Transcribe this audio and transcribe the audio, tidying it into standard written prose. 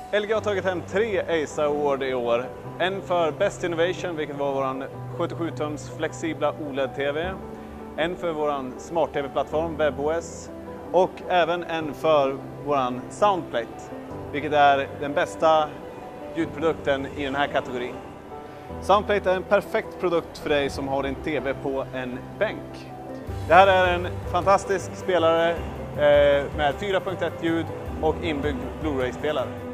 LG har tagit hem 3 ACE Award i år. En för Best Innovation, vilket var vår 77-tums flexibla OLED-TV. En för vår smart-TV-plattform WebOS. Och även en för vår Soundplate, vilket är den bästa ljudprodukten i den här kategorin. Soundplate är en perfekt produkt för dig som har din TV på en bänk. Det här är en fantastisk spelare med 4.1 ljud och inbyggd Blu-ray-spelare.